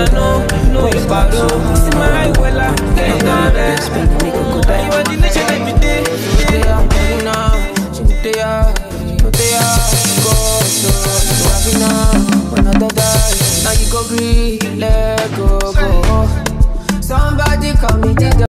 I know you bad, oh. See my way,